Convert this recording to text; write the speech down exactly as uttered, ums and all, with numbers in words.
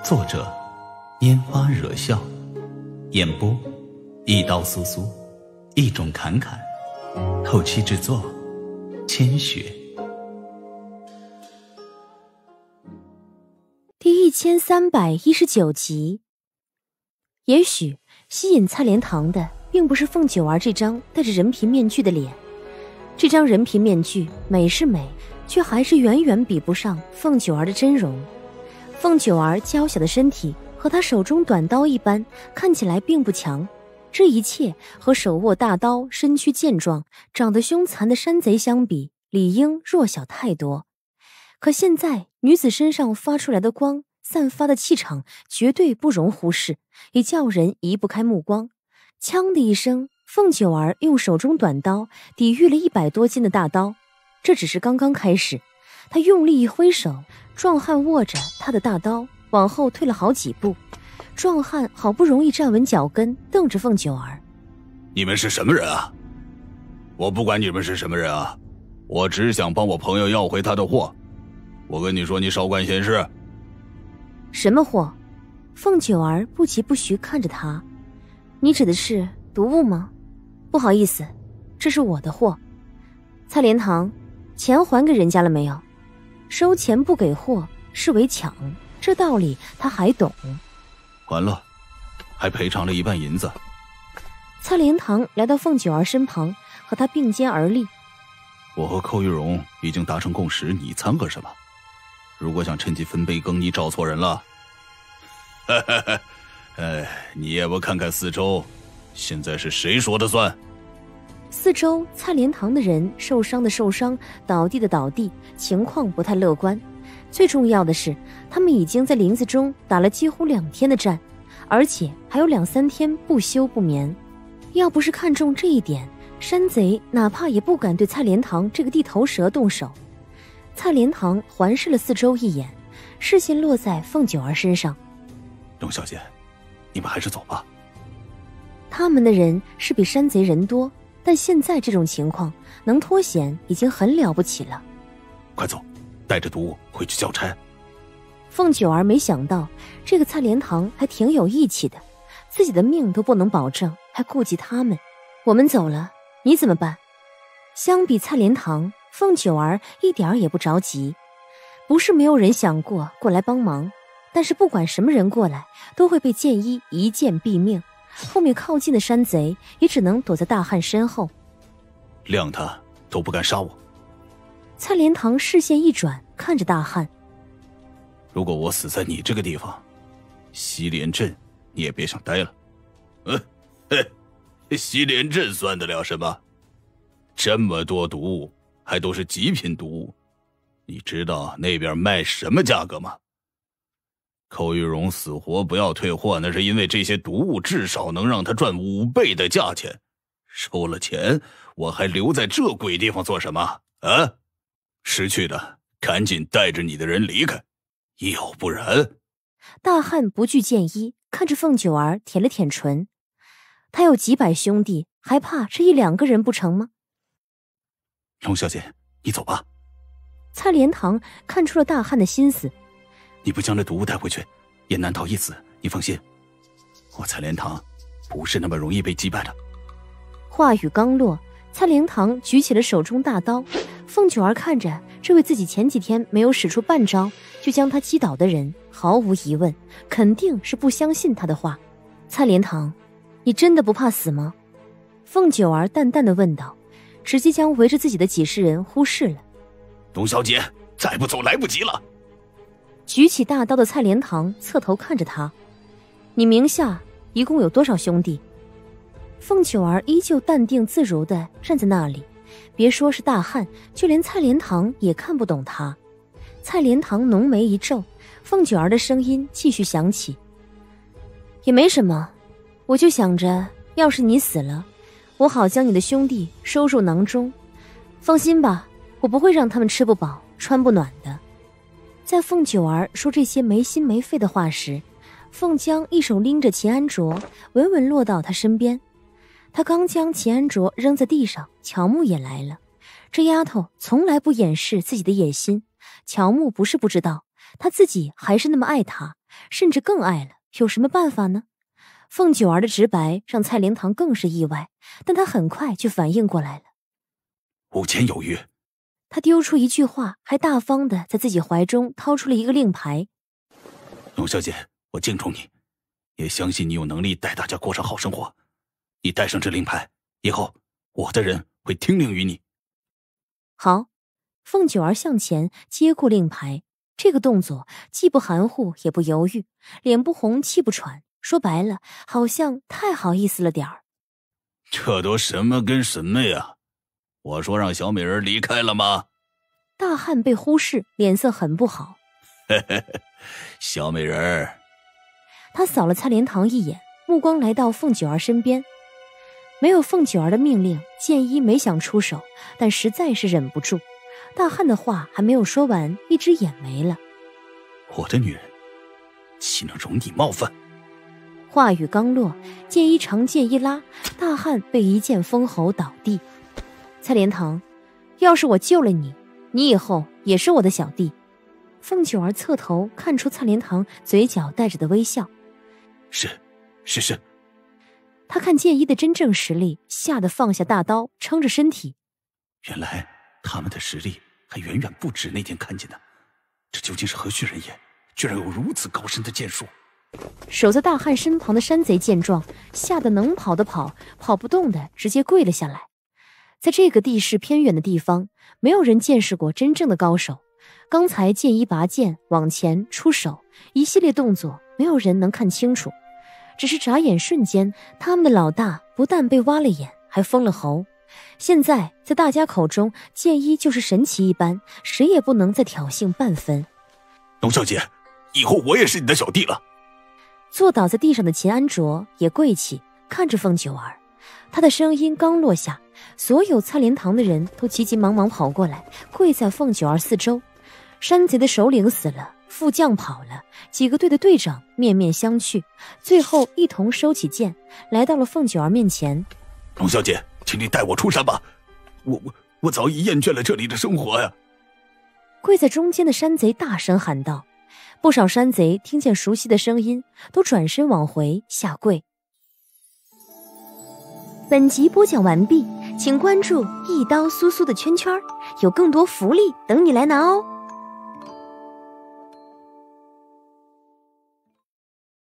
作者拈花惹笑，演播一刀苏苏，一种侃侃，后期制作千雪。 第一千三百一十九集。也许吸引蔡莲堂的并不是凤九儿这张戴着人皮面具的脸，这张人皮面具美是美，却还是远远比不上凤九儿的真容。凤九儿娇小的身体和她手中短刀一般，看起来并不强，这一切和手握大刀、身躯健壮、长得凶残的山贼相比，理应弱小太多。可现在女子身上发出来的光，散发的气场绝对不容忽视，也叫人移不开目光。锵的一声，凤九儿用手中短刀抵御了一百多斤的大刀。这只是刚刚开始，她用力一挥手，壮汉握着他的大刀往后退了好几步。壮汉好不容易站稳脚跟，瞪着凤九儿： 你们是什么人啊？我不管你们是什么人啊，我只想帮我朋友要回他的货。我跟你说，你少管闲事。 什么货？凤九儿不疾不徐看着他，你指的是毒物吗？不好意思，这是我的货。蔡莲堂，钱还给人家了没有？收钱不给货视为抢，这道理他还懂。 还了，还赔偿了一半银子。 蔡莲堂来到凤九儿身旁，和他并肩而立。 我和寇玉荣已经达成共识，你掺和什么？如果想趁机分杯羹，你找错人了。哎，你也不看看四周，现在是谁说的算？ 四周蔡莲堂的人受伤的受伤，倒地的倒地，情况不太乐观。最重要的是，他们已经在林子中打了几乎两天的战，而且还有两三天不休不眠。要不是看中这一点，山贼哪怕也不敢对蔡莲堂这个地头蛇动手。蔡莲堂环视了四周一眼，视线落在凤九儿身上。 董小姐，你们还是走吧。 他们的人是比山贼人多，但现在这种情况能脱险已经很了不起了。 快走，带着毒物回去交差。 凤九儿没想到这个蔡莲堂还挺有义气的，自己的命都不能保证，还顾及他们。我们走了，你怎么办？相比蔡莲堂，凤九儿一点儿也不着急。不是没有人想过过来帮忙，但是不管什么人过来，都会被剑医一剑毙命。后面靠近的山贼也只能躲在大汉身后。 谅他都不敢杀我。 蔡莲堂视线一转，看着大汉： 如果我死在你这个地方，西莲镇你也别想待了。嗯，嘿，西莲镇算得了什么？这么多毒物，还都是极品毒物，你知道那边卖什么价格吗？寇玉荣死活不要退货，那是因为这些毒物至少能让他赚五倍的价钱。收了钱，我还留在这鬼地方做什么啊？识趣的，赶紧带着你的人离开，要不然…… 大汉不惧剑医，看着凤九儿舔了舔唇。他有几百兄弟，还怕这一两个人不成吗？ 龙小姐，你走吧。 蔡莲堂看出了大汉的心思。 你不将这毒物带回去，也难逃一死。你放心，我蔡莲堂不是那么容易被击败的。 话语刚落，蔡莲堂举起了手中大刀。凤九儿看着这位自己前几天没有使出半招就将他击倒的人，毫无疑问，肯定是不相信他的话。蔡莲堂，你真的不怕死吗？凤九儿淡淡的问道，直接将围着自己的几十人忽视了。 董小姐，再不走来不及了。 举起大刀的蔡莲堂侧头看着他，你名下一共有多少兄弟？凤九儿依旧淡定自如地站在那里，别说是大汉，就连蔡莲堂也看不懂他。蔡莲堂浓眉一皱，凤九儿的声音继续响起：也没什么，我就想着要是你死了，我好将你的兄弟收入囊中。放心吧，我不会让他们吃不饱穿不暖的。在凤九儿说这些没心没肺的话时，凤江一手拎着秦安卓，稳稳落到他身边。他刚将秦安卓扔在地上，乔木也来了。这丫头从来不掩饰自己的野心，乔木不是不知道，他自己还是那么爱她， 甚至更爱了，有什么办法呢？凤九儿的直白让蔡莲堂更是意外，但他很快就反应过来了。 五千有余。 他丢出一句话，还大方地在自己怀中掏出了一个令牌。 龙小姐，我敬重你，也相信你有能力带大家过上好生活。你带上这令牌，以后我的人会听令于你。 好。凤九儿向前接过令牌，这个动作既不含糊也不犹豫，脸不红气不喘，说白了好像太好意思了点儿。 这都什么跟什么呀？我说让小美人离开了吗？ 大汉被忽视，脸色很不好。 小美人， 他扫了蔡莲堂一眼，目光来到凤九儿身边。没有凤九儿的命令，剑一没想出手，但实在是忍不住。大汉的话还没有说完，一只眼没了。 我的女人岂能容你冒犯？ 话语刚落，剑一长剑一拉，大汉被一剑封喉倒地。蔡莲堂，要是我救了你，你以后也是我的小弟。凤九儿侧头看出蔡莲堂嘴角带着的微笑。 是是是。 他看剑一的真正实力，吓得放下大刀，撑着身体。 原来他们的实力还远远不止那天看见的，这究竟是何许人也？居然有如此高深的剑术！ 守在大汉身旁的山贼见状，吓得能跑的跑，跑不动的直接跪了下来。在这个地势偏远的地方，没有人见识过真正的高手。刚才剑一拔剑往前出手，一系列动作，没有人能看清楚。只是眨眼瞬间，他们的老大不但被挖了眼，还封了喉。现在在大家口中，剑一就是神奇一般，谁也不能再挑衅半分。 龙小姐，以后我也是你的小弟了。 坐倒在地上的秦安卓也跪起，看着凤九儿。他的声音刚落下，所有蔡莲堂的人都急急忙忙跑过来，跪在凤九儿四周。山贼的首领死了，副将跑了，几个队的队长面面相觑，最后一同收起剑，来到了凤九儿面前。 龙小姐，请你带我出山吧，我我我早已厌倦了这里的生活呀！ 跪在中间的山贼大声喊道。不少山贼听见熟悉的声音，都转身往回下跪。本集播讲完毕，请关注一刀苏苏的圈圈，有更多福利等你来拿哦。